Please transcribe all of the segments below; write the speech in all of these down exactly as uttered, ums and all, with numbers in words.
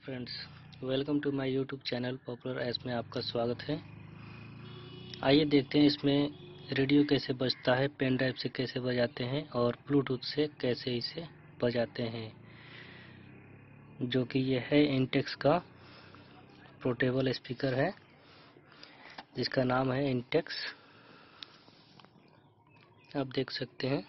Friends, welcome to my YouTube channel popular S में आपका स्वागत है। आइए देखते हैं इसमें रेडियो कैसे बजता है, पेन ड्राइव से कैसे बजाते हैं और ब्लूटूथ से कैसे इसे बजाते हैं, जो कि ये है इंटेक्स का पोर्टेबल स्पीकर है जिसका नाम है इंटेक्स। आप देख सकते हैं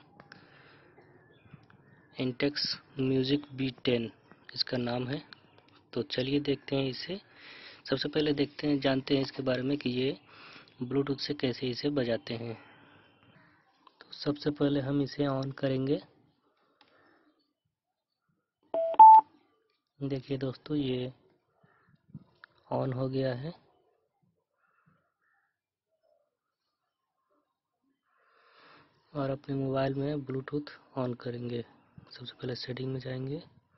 इंटेक्स म्यूजिक बी टेन इसका नाम है। तो चलिए देखते हैं इसे। सबसे पहले देखते हैं जानते हैं इसके बारे में कि ये ब्लूटूथ से कैसे इसे बजाते हैं। तो सबसे पहले हम इसे ऑन करेंगे। देखिए दोस्तों, ये ऑन हो गया है। और अपने मोबाइल में ब्लूटूथ ऑन करेंगे। सबसे पहले सेटिंग में जाएंगे।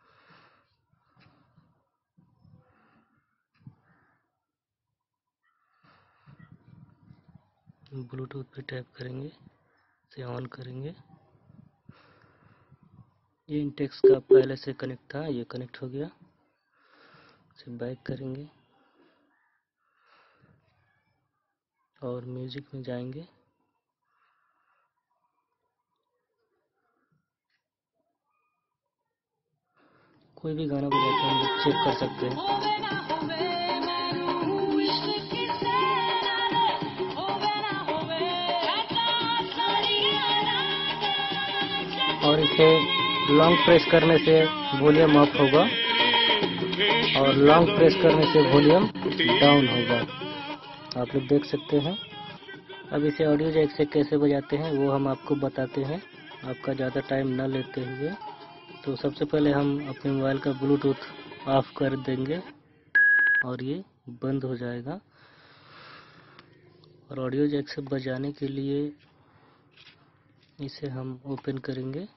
ब्लूटूथ पे टैप करेंगे, इसे ऑन करेंगे। ये इंटेक्स का पहले से कनेक्ट था, ये कनेक्ट हो गया। इसे बैक करेंगे और म्यूजिक में जाएंगे। कोई भी गाना बजाते हैं हम चेक कर सकते हैं। और इसे लॉन्ग प्रेस करने से वॉल्यूम अप होगा और लॉन्ग प्रेस करने से वॉल्यूम डाउन होगा। आप लोग देख सकते हैं। अब इसे ऑडियो जैक से कैसे बजाते हैं वो हम आपको बताते हैं, आपका ज़्यादा टाइम न लेते हुए। तो सबसे पहले हम अपने मोबाइल का ब्लूटूथ ऑफ कर देंगे और ये बंद हो जाएगा। और ऑडियो जैक से बजाने के लिए इसे हम ओपन करेंगे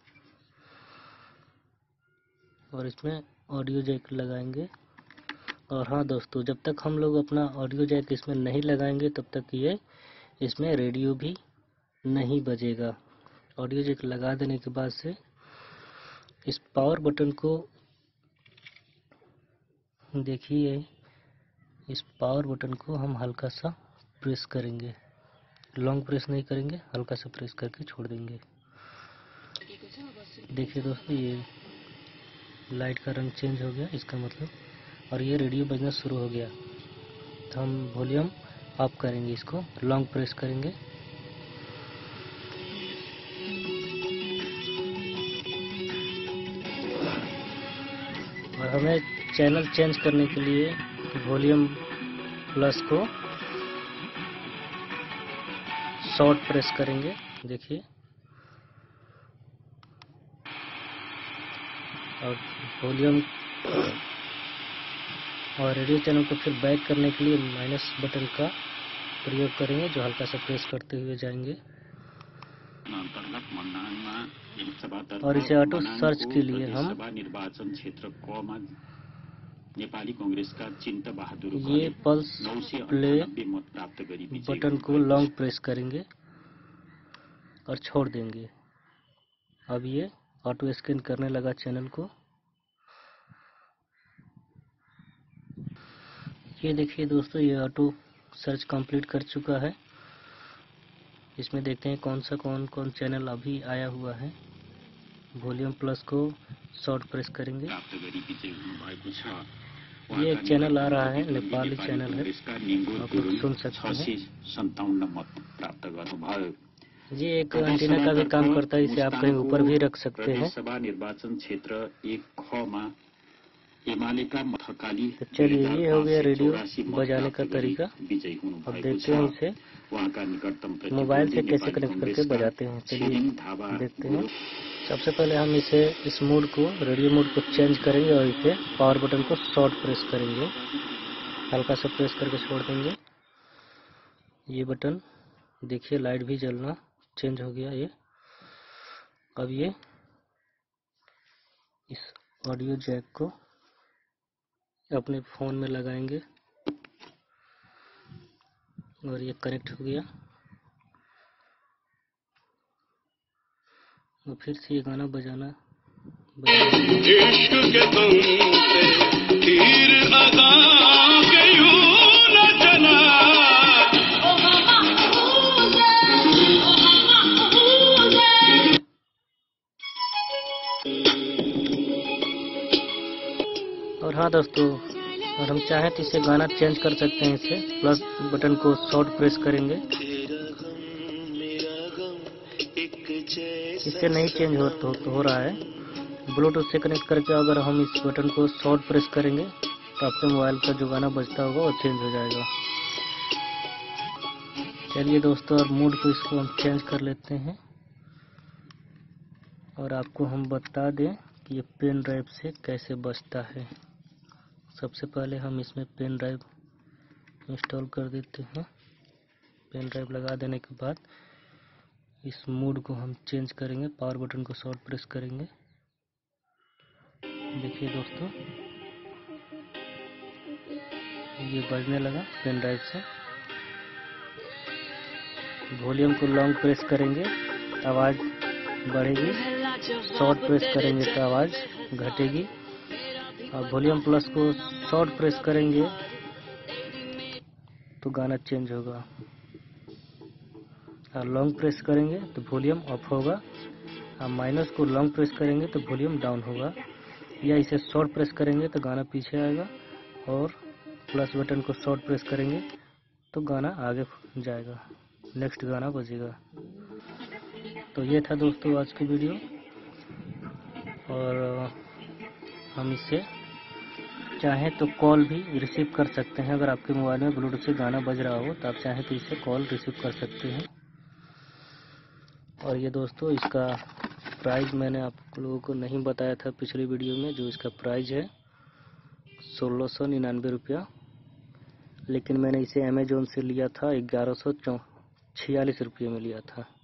और इसमें ऑडियो जैक लगाएंगे। और हाँ दोस्तों, जब तक हम लोग अपना ऑडियो जैक इसमें नहीं लगाएंगे तब तक ये इसमें रेडियो भी नहीं बजेगा। ऑडियो जैक लगा देने के बाद से इस पावर बटन को देखिए, इस पावर बटन को हम हल्का सा प्रेस करेंगे। लॉन्ग प्रेस नहीं करेंगे, हल्का सा प्रेस करके छोड़ देंगे। देखिए दोस्तों, ये लाइट का रंग चेंज हो गया, इसका मतलब, और ये रेडियो बजना शुरू हो गया। तो हम वॉल्यूम अप करेंगे, इसको लॉन्ग प्रेस करेंगे। और हमें चैनल चेंज करने के लिए वॉल्यूम प्लस को शॉर्ट प्रेस करेंगे। देखिए, और वॉल्यूम और रेडियो चैनल को फिर बैक करने के लिए माइनस बटन का प्रयोग करेंगे, जो हल्का सा प्रेस करते हुए जाएंगे। और इसे ऑटो सर्च के लिए हम निर्वाचन क्षेत्र क में नेपाली कांग्रेस का चिंता बहादुर ये पल्स प्ले बटन को लॉन्ग प्रेस करेंगे और छोड़ देंगे। अब ये ऑटो स्कैन करने लगा चैनल को। ये देखिए दोस्तों, ये ऑटो सर्च कंप्लीट कर चुका है। इसमें देखते हैं कौन सा कौन कौन चैनल अभी आया हुआ है। वॉल्यूम प्लस को शॉर्ट प्रेस करेंगे। ये एक चैनल आ रहा है, नेपाली चैनल है, आप लोग सुन सकते हैं। ये एक एंटीना का भी काम करता है, इसे आप कहीं ऊपर भी रख सकते हैं। निर्वाचन क्षेत्र एक ख में तो चलिए, ये हो गया रेडियो बजाने का तरीका। अब देखते हैं इसे मोबाइल से कैसे कनेक्ट करके बजाते हैं। चलिए देखते हैं। सबसे पहले हम इसे इस मोड को, रेडियो मोड को चेंज करेंगे और इसे पावर बटन को शॉर्ट प्रेस करेंगे, हल्का सा प्रेस करके छोड़ देंगे। ये बटन देखिए, लाइट भी जलना चेंज हो गया ये। अब ये इस ऑडियो जैक को अपने फ़ोन में लगाएंगे और ये कनेक्ट हो गया। और फिर से ये गाना बजाना, बजाना। और हाँ दोस्तों, और हम चाहें तो इसे गाना चेंज कर सकते हैं। इसे प्लस बटन को शॉर्ट प्रेस करेंगे, इससे नहीं चेंज हो तो, तो हो रहा है। ब्लूटूथ से कनेक्ट करके अगर हम इस बटन को शॉर्ट प्रेस करेंगे तो आपके मोबाइल का जो गाना बजता होगा वो चेंज हो जाएगा। चलिए दोस्तों, और मूड को इसको हम चेंज कर लेते हैं। और आपको हम बता दें कि ये पेन ड्राइव से कैसे बजता है। सबसे पहले हम इसमें पेन ड्राइव इंस्टॉल कर देते हैं। पेन ड्राइव लगा देने के बाद इस मूड को हम चेंज करेंगे, पावर बटन को शॉर्ट प्रेस करेंगे। देखिए दोस्तों, ये बजने लगा पेन ड्राइव से। वॉल्यूम को लॉन्ग प्रेस करेंगे, आवाज़ बढ़ेगी। शॉर्ट प्रेस करेंगे तो आवाज़ घटेगी। और वॉल्यूम प्लस को शॉर्ट प्रेस करेंगे तो गाना चेंज होगा। और लॉन्ग प्रेस करेंगे तो वॉल्यूम अप होगा। और माइनस को लॉन्ग प्रेस करेंगे तो वॉल्यूम डाउन होगा। या इसे शॉर्ट प्रेस करेंगे तो गाना पीछे आएगा। और प्लस बटन को शॉर्ट प्रेस करेंगे तो गाना आगे जाएगा, नेक्स्ट गाना बजेगा। तो ये था दोस्तों आज की वीडियो। और हम इसे चाहें तो कॉल भी रिसीव कर सकते हैं। अगर आपके मोबाइल में ब्लूटूथ से गाना बज रहा हो तो आप चाहें तो इसे कॉल रिसीव कर सकते हैं। और ये दोस्तों, इसका प्राइस मैंने आप लोगों को नहीं बताया था पिछली वीडियो में। जो इसका प्राइस है सोलह सौ निन्यानवे रुपया, लेकिन मैंने इसे अमेजोन से लिया था ग्यारह सौ छियालीस रुपये में लिया था।